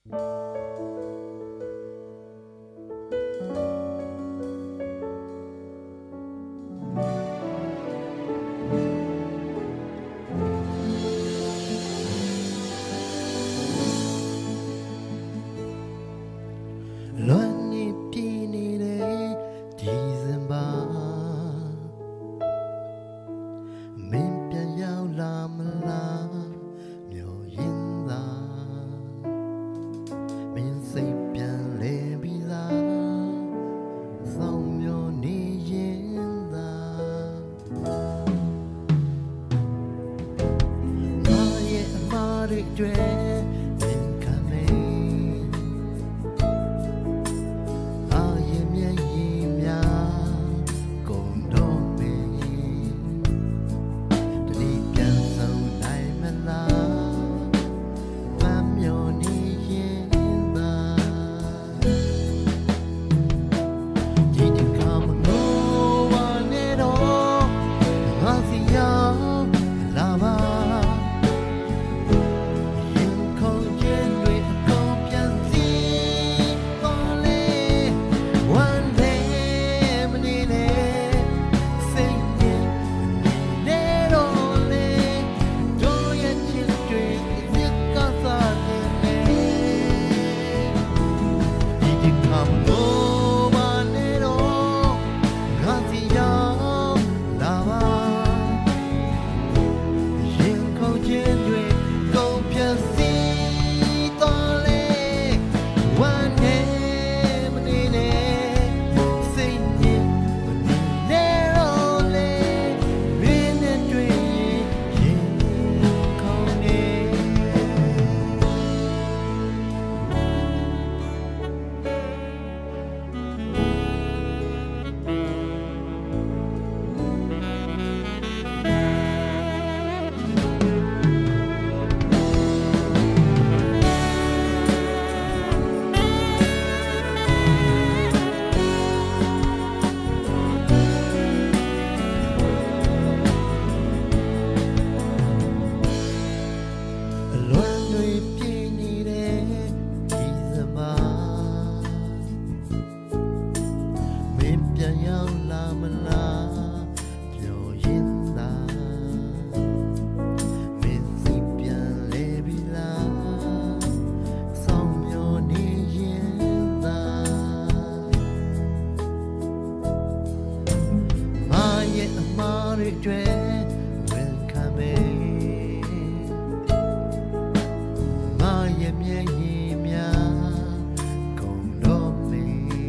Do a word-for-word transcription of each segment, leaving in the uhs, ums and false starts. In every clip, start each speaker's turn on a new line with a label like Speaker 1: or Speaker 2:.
Speaker 1: လွမ်းနေပြင်းနေတဲ့ဒီဇင်ဘာမင်းပြန်ရောက်လာမလားမျိုးရင်သာမင်းစိတ်ပြန်လဲပြီးလားဆောင်မျိုးနေရင်သာငါရဲ့အမှားတွေတွေတွေဝင်ခံမေငါရဲ့မျက်ရည်များကုန်တော့မေ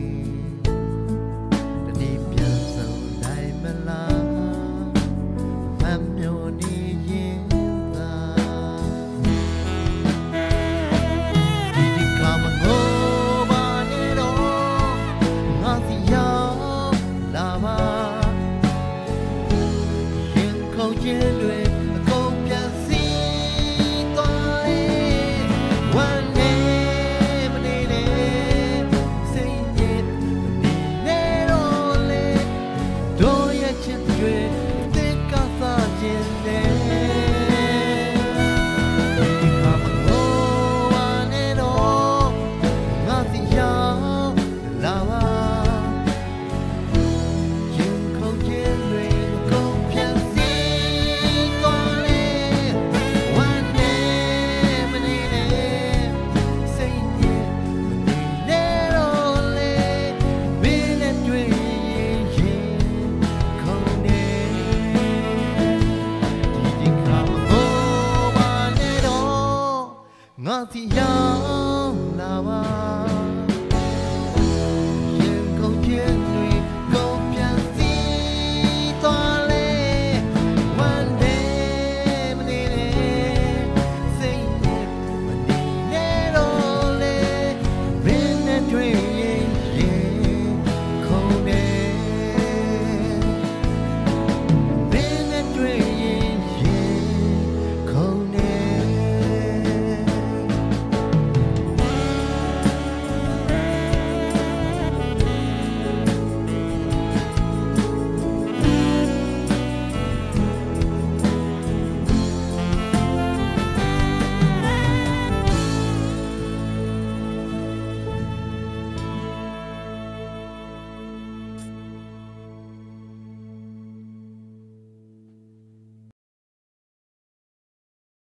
Speaker 1: တနေ့ပြန်ဆောင်နိုင်မလားမမျိုးနေရင်သာဒီဒီကမငိုပါနေတော့ငါစီရောက်လာပါ Hãy subscribe cho kênh Ghiền Mì Gõ để không bỏ lỡ